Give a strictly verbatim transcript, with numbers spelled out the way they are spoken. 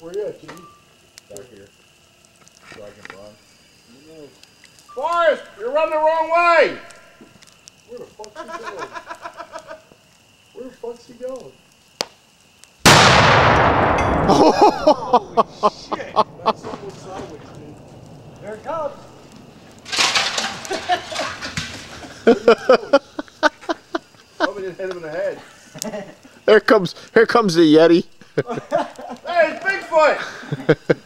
Where you at, Kitty? Back here. So I can run. No. Forrest, you're running the wrong way! Where the fuck's he going? Where the fuck's he going? Holy shit! That's almost sideways, dude. There it comes. Probably didn't hit him in the head. Here comes, here comes the Yeti. Hey, it's Bigfoot!